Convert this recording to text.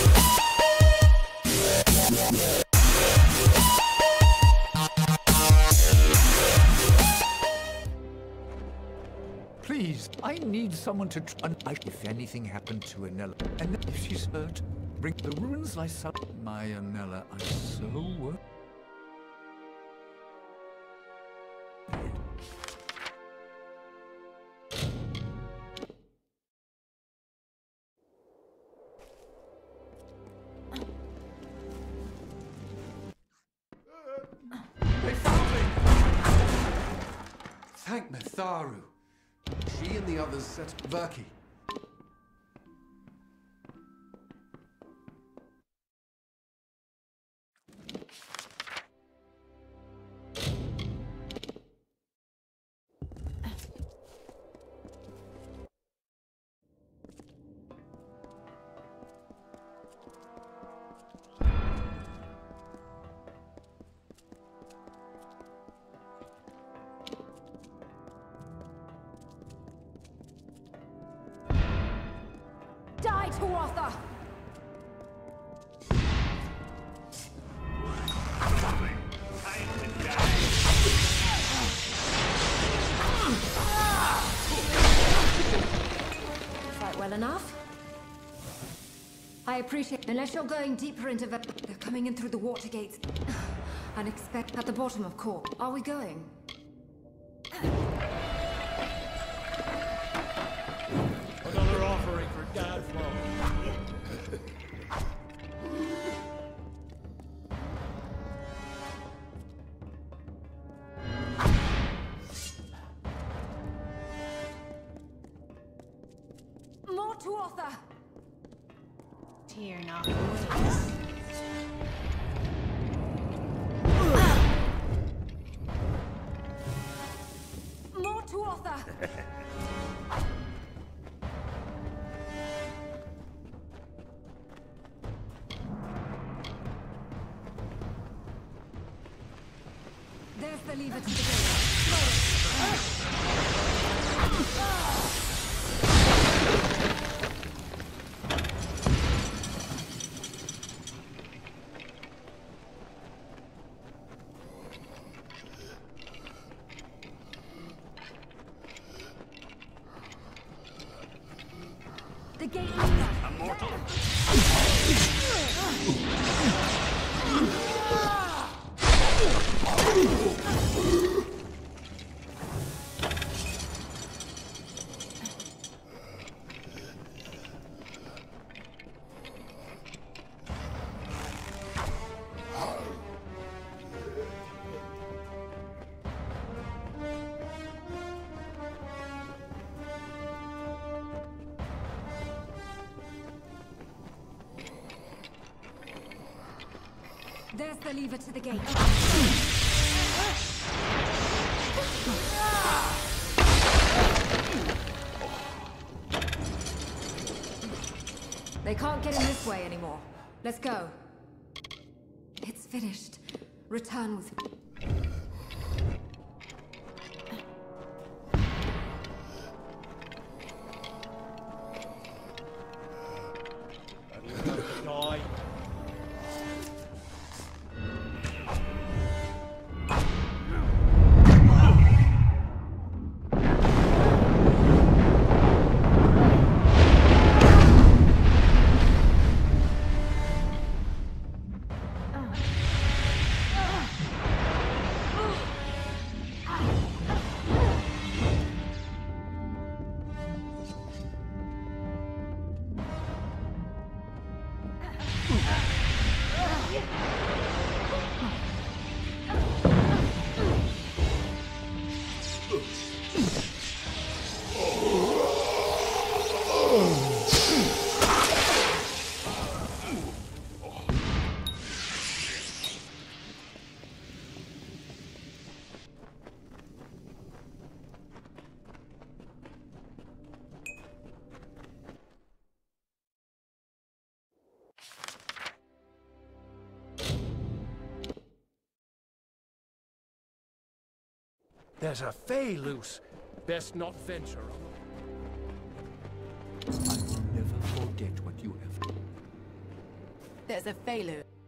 Please, I need someone to try. If anything happened to Anella, and if she's hurt, bring the ruins lie south. My Anella, I'm so worried. They found me! Thank Metharu. She and the others set Verki. Die, Tuatha! Fight well enough? I appreciate. Unless you're going deeper into the... They're coming in through the water gates. Unexpected at the bottom of Core. Are we going? Another offering for Dad's mom. More Tuatha! Tear not waste. More Tuatha! There's the lever to the gate. The gate lever. Immortal. There's the lever to the gate. They can't get in this way anymore. Let's go. It's finished. Return with... And you have to die. There's a Fae loose. Best not venture on them. I will never forget what you have done. There's a failure.